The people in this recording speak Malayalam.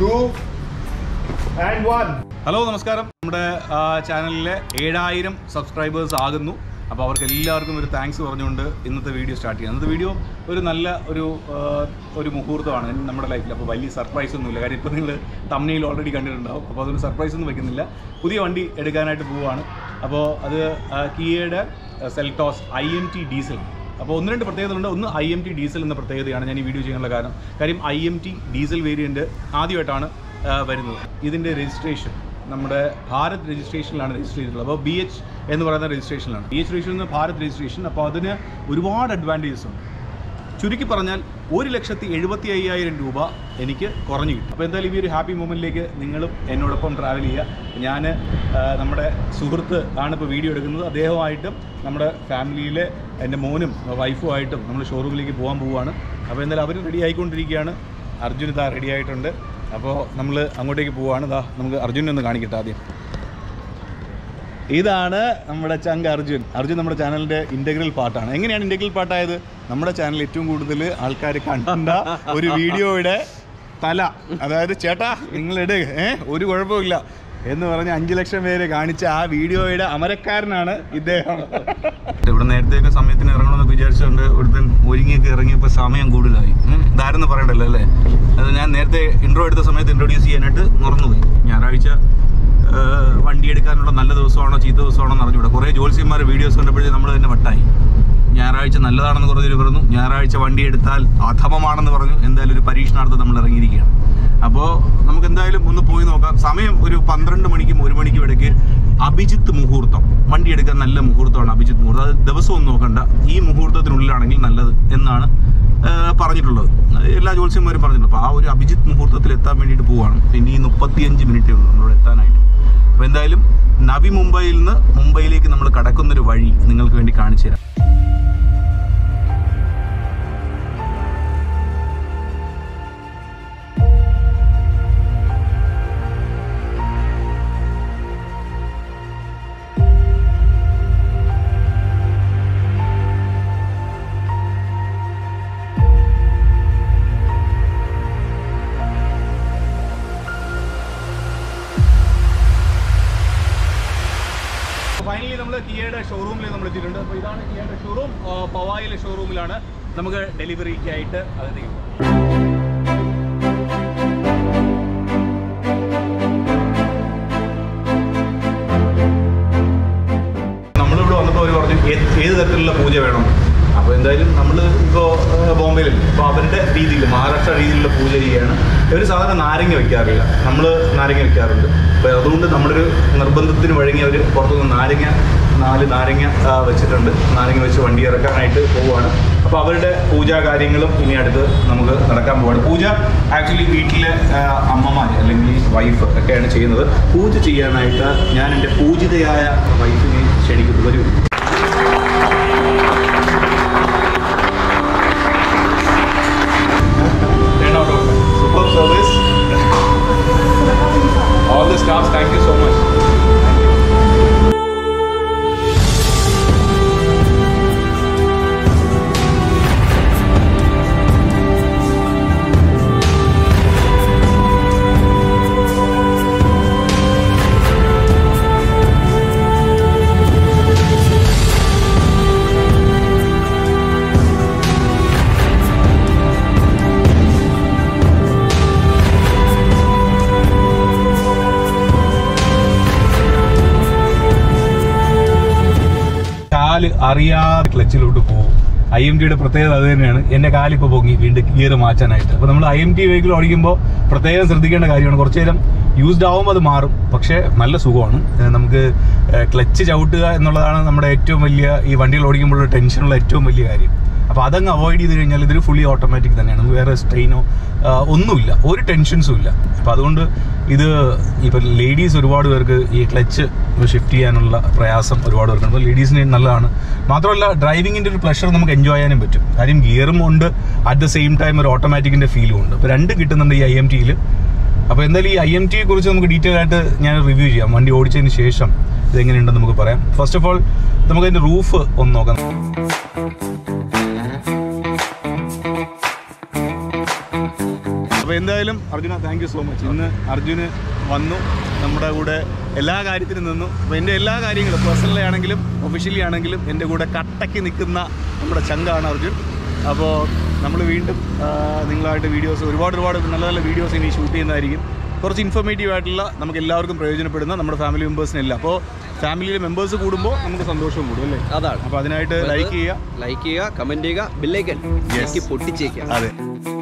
2 and 1. ഹലോ നമസ്കാരം. നമ്മുടെ ചാനലിലെ 7000 സബ്സ്ക്രൈബേഴ്സ് ആകുന്നു. അപ്പോൾ അവർക്ക് എല്ലാവർക്കും ഒരു താങ്ക്സ് പറഞ്ഞുകൊണ്ട് ഇന്നത്തെ വീഡിയോ സ്റ്റാർട്ട് ചെയ്യാം. ഇന്നത്തെ വീഡിയോ ഒരു നല്ല ഒരു മുഹൂർത്തമാണ് നമ്മുടെ ലൈഫിൽ. അപ്പോൾ വലിയ സർപ്രൈസ് ഒന്നുമില്ല, കാര്യം ഇപ്പോൾ നിങ്ങൾ തമ്മിൽ ഓൾറെഡി കണ്ടിട്ടുണ്ടാവും. അപ്പോൾ അതൊരു സർപ്രൈസ് ഒന്നും വയ്ക്കുന്നില്ല. പുതിയ വണ്ടി എടുക്കാനായിട്ട് പോവുകയാണ്. അപ്പോൾ അത് കിയയുടെ സെൽട്ടോസ് IMT ഡീസൽ. അപ്പോൾ ഒന്ന് രണ്ട് പ്രത്യേകതകളുണ്ട്. ഒന്ന് IMT ഡീസൽ എന്ന പ്രത്യേകതയാണ് ഞാൻ ഈ വീഡിയോ ചെയ്യാനുള്ള കാര്യം IMT ഡീസൽ വേരിയൻറ്റ് ആദ്യമായിട്ടാണ് വരുന്നത്. ഇതിൻ്റെ രജിസ്ട്രേഷൻ നമ്മുടെ ഭാരത് രജിസ്ട്രേഷനിലാണ് രജിസ്റ്റർ ചെയ്തിട്ടുള്ളത്. അപ്പോൾ BH എന്ന് പറയുന്ന രജിസ്ട്രേഷനിലാണ്. BH രജിസ്ട്രേഷൻ എന്ന് ഭാരത് രജിസ്ട്രേഷൻ. അപ്പോൾ അതിന് ഒരുപാട് അഡ്വാൻറ്റേജസ് ഉണ്ട്. ചുരുക്കി പറഞ്ഞാൽ 1,75,000 രൂപ എനിക്ക് കുറഞ്ഞു കിട്ടും. അപ്പോൾ എന്തായാലും ഈ ഒരു ഹാപ്പി മൊമെൻറ്റിലേക്ക് നിങ്ങളും എന്നോടൊപ്പം ട്രാവൽ ചെയ്യുക. ഞാൻ നമ്മുടെ സുഹൃത്ത് ആണ് ഇപ്പോൾ വീഡിയോ എടുക്കുന്നത്. അദ്ദേഹമായിട്ടും നമ്മുടെ ഫാമിലിയിലെ എൻ്റെ മോനും വൈഫുമായിട്ടും നമ്മൾ ഷോറൂമിലേക്ക് പോകാൻ പോവുകയാണ്. അപ്പോൾ എന്തായാലും അവർ റെഡി ആയിക്കൊണ്ടിരിക്കുകയാണ്. അർജുൻ ഇതാ റെഡി ആയിട്ടുണ്ട്. അപ്പോൾ നമ്മൾ അങ്ങോട്ടേക്ക് പോവുകയാണ്. ഇതാ നമുക്ക് അർജുനെ ഒന്ന് കാണിക്കട്ടെ ആദ്യം. ഇതാണ് നമ്മുടെ ചങ്ക് അർജുൻ. നമ്മുടെ ചാനലിൻ്റെ ഇൻ്റഗ്രൽ പാർട്ടാണ്. എങ്ങനെയാണ് ഇൻ്റഗ്രൽ പാർട്ടായത്? നമ്മുടെ ചാനൽ ഏറ്റവും കൂടുതൽ ആൾക്കാർ കണ്ട ഒരു വീഡിയോയുടെ തല, അതായത് ചേട്ടാ നിങ്ങളിട് ഒരു കുഴപ്പമില്ല എന്ന് പറഞ്ഞ് 5 ലക്ഷം പേര് കാണിച്ച ആ വീഡിയോയുടെ അമരക്കാരനാണ് ഇദ്ദേഹം. ഇവിടെ നേരത്തെയൊക്കെ സമയത്തിന് ഇറങ്ങണമെന്നൊക്കെ വിചാരിച്ചുകൊണ്ട് ഒരുത്തൻ ഒരുങ്ങിയൊക്കെ ഇറങ്ങിയപ്പോൾ സമയം കൂടുതലായി. ഇതാരെന്ന് പറയണ്ടല്ലോ അല്ലേ? അത് ഞാൻ നേരത്തെ ഇൻട്രോ എടുത്ത സമയത്ത് ഇൻട്രൊഡ്യൂസ് ചെയ്യാനായിട്ട് മറന്നുപോയി. ഞായറാഴ്ച വണ്ടി എടുക്കാനുള്ള നല്ല ദിവസമാണോ ചീത്ത ദിവസമാണോ എന്ന് അറിഞ്ഞൂടാ. കുറേ ജോത്സ്യന്മാർ വീഡിയോസ് കണ്ടപ്പോഴേ നമ്മൾ തന്നെ വട്ടായി. ഞായറാഴ്ച നല്ലതാണെന്ന് പറഞ്ഞൊരു പറഞ്ഞു, ഞായറാഴ്ച വണ്ടി എടുത്താൽ അധമമാണെന്ന് പറഞ്ഞു. എന്തായാലും ഒരു പരീക്ഷണാർത്ഥം നമ്മൾ ഇറങ്ങിയിരിക്കുകയാണ്. അപ്പോൾ നമുക്ക് എന്തായാലും ഒന്ന് പോയി നോക്കാം. സമയം ഒരു 12 മണിക്കും 1 മണിക്കും ഇടയ്ക്ക് അഭിജിത്ത് മുഹൂർത്തം. വണ്ടി എടുക്കാൻ നല്ല മുഹൂർത്തമാണ് അഭിജിത്ത് മുഹൂർത്തം. അത് ദിവസമൊന്നും നോക്കണ്ട, ഈ മുഹൂർത്തത്തിനുള്ളിലാണെങ്കിൽ നല്ലത് എന്നാണ് പറഞ്ഞിട്ടുള്ളത്. എല്ലാ ജോത്സ്യന്മാരും പറഞ്ഞിട്ടുണ്ട്. അപ്പോൾ ആ ഒരു അഭിജിത്ത് മുഹൂർത്തത്തിൽ എത്താൻ വേണ്ടിയിട്ട് പോവുകയാണ്. പിന്നെ ഈ 35 മിനിറ്റേ ഉള്ളൂ നമ്മളോട് എത്താനായിട്ട്. അപ്പോൾ എന്തായാലും നവി മുംബൈയിൽ നിന്ന് മുംബൈയിലേക്ക് നമ്മൾ കടക്കുന്നൊരു വഴി നിങ്ങൾക്ക് വേണ്ടി കാണിച്ചു തരാം. ഫൈനലി നമ്മൾ കിയയുടെ ഷോറൂമിൽ നമ്മൾ എത്തിയിട്ടുണ്ട്. അപ്പോൾ ഇതാണ് കിയയുടെ ഷോറൂം. പവായിലെ ഷോറൂമിലാണ് നമുക്ക് ഡെലിവറിക്കായിട്ട് അകത്തേക്ക് പോകും. നമ്മളിവിടെ വന്നപ്പോൾ അവർ പറഞ്ഞു ഏത് തരത്തിലുള്ള പൂജ വേണം. അപ്പോൾ എന്തായാലും നമ്മൾ ഇപ്പോൾ ബോംബെയിലല്ലേ, അപ്പോൾ അവരുടെ രീതിയിൽ മഹാരാഷ്ട്ര രീതിയിലുള്ള പൂജ ചെയ്യുകയാണ്. ഇവർ സാധാരണ നാരങ്ങ വയ്ക്കാറില്ല, നമ്മൾ നാരങ്ങ വയ്ക്കാറുണ്ട്. അപ്പോൾ അതുകൊണ്ട് നമ്മളൊരു നിർബന്ധത്തിന് വഴങ്ങി അവർ പുറത്തുനിന്ന് 4 നാരങ്ങ വെച്ചിട്ടുണ്ട്. നാരങ്ങ വെച്ച് വണ്ടി ഇറക്കാനായിട്ട് പോവുകയാണ്. അപ്പോൾ അവരുടെ പൂജാ കാര്യങ്ങളും ഇനി അടുത്ത് നമുക്ക് നടക്കാൻ പോവുകയാണ്. പൂജ ആക്ച്വലി വീട്ടിലെ അമ്മമാർ അല്ലെങ്കിൽ വൈഫ് ഒക്കെയാണ് ചെയ്യുന്നത്. പൂജ ചെയ്യാനായിട്ട് ഞാൻ എൻ്റെ പൂജിതയായ വൈഫിനെ ക്ഷണിക്കുന്നു. വരൂ. Superb service. All the staffs, thank you so much. അറിയാതെ ക്ലച്ചിലോട്ട് പോകും. IMTയുടെ പ്രത്യേകത അത് തന്നെയാണ്. എൻ്റെ കാലിപ്പോൾ പൊങ്ങി വീണ്ടും ഗിയർ മാറ്റാനായിട്ട്. അപ്പോൾ നമ്മൾ IMT വെഹിക്കിൾ ഓടിക്കുമ്പോൾ പ്രത്യേകം ശ്രദ്ധിക്കേണ്ട കാര്യമാണ്. കുറച്ച് നേരം യൂസ്ഡ് ആവുമ്പോൾ അത് മാറും, പക്ഷേ നല്ല സുഖമാണ്. നമുക്ക് ക്ലച്ച് ചവിട്ടുക എന്നുള്ളതാണ് നമ്മുടെ ഏറ്റവും വലിയ ഈ വണ്ടികൾ ഓടിക്കുമ്പോഴുള്ള ടെൻഷനുള്ള ഏറ്റവും വലിയ കാര്യം. അപ്പോൾ അതങ്ങ് അവോയ്ഡ് ചെയ്ത് കഴിഞ്ഞാൽ ഇതൊരു ഫുള്ളി ഓട്ടോമാറ്റിക് തന്നെയാണ്. വേറെ സ്ട്രെയിനോ ഒന്നുമില്ല, ഒരു ടെൻഷൻസും ഇല്ല. അപ്പോൾ അതുകൊണ്ട് ഇത് ഇപ്പം ലേഡീസ് ഒരുപാട് പേർക്ക് ഈ ക്ലച്ച് ഷിഫ്റ്റ് ചെയ്യാനുള്ള പ്രയാസം ഒരുപാട് പേർക്ക്. അപ്പോൾ ലേഡീസിന് നല്ലതാണ്. മാത്രമല്ല ഡ്രൈവിങ്ങിൻ്റെ ഒരു പ്ലഷർ നമുക്ക് എൻജോയ് ചെയ്യാനും പറ്റും. കാര്യം ഗിയറും ഉണ്ട്, അറ്റ് ദ സെയിം ടൈം ഒരു ഓട്ടോമാറ്റിക്കിൻ്റെ ഫീലും ഉണ്ട്. അപ്പോൾ രണ്ടും കിട്ടുന്നുണ്ട് ഈ IMTയിൽ. അപ്പോൾ എന്തായാലും ഈ IMTയെ കുറിച്ച് നമുക്ക് ഡീറ്റെയിൽ ആയിട്ട് ഞാൻ റിവ്യൂ ചെയ്യാം. വണ്ടി ഓടിച്ചതിന് ശേഷം ഇതെങ്ങനെയുണ്ടെന്ന് നമുക്ക് പറയാം. ഫസ്റ്റ് ഓഫ് ഓൾ നമുക്കതിൻ്റെ റൂഫ് ഒന്ന് നോക്കാം. എന്തായാലും അർജുന താങ്ക് യു സോ മച്ച്. ഇന്ന് അർജുന് വന്നു, നമ്മുടെ കൂടെ എല്ലാ കാര്യത്തിനും നിന്നു. അപ്പോൾ എൻ്റെ എല്ലാ കാര്യങ്ങളും പേഴ്സണലി ആണെങ്കിലും ഒഫീഷ്യലി ആണെങ്കിലും എൻ്റെ കൂടെ കട്ടയ്ക്ക് നിൽക്കുന്ന നമ്മുടെ ചങ്കാണ് അർജുൻ. അപ്പോൾ നമ്മൾ വീണ്ടും നിങ്ങളായിട്ട് വീഡിയോസ് ഒരുപാട് നല്ല നല്ല വീഡിയോസ് ഇനി ഷൂട്ട് ചെയ്യുന്നതായിരിക്കും. കുറച്ച് ഇൻഫോർമേറ്റീവ് ആയിട്ടുള്ള, നമുക്ക് എല്ലാവർക്കും പ്രയോജനപ്പെടുന്ന നമ്മുടെ ഫാമിലി മെമ്പേഴ്സിനെല്ലാം. അപ്പോൾ ഫാമിലിയിലെ മെമ്പേഴ്സ് കൂടുമ്പോൾ നമുക്ക് സന്തോഷം കൂടും അല്ലേ? അതാണ്. അപ്പോൾ അതിനായിട്ട് ലൈക്ക് ചെയ്യുക, കമൻറ്റ് ചെയ്യുക, ബെല്ലൈക്കൻ പൊട്ടിച്ചേക്കുക. അതെ.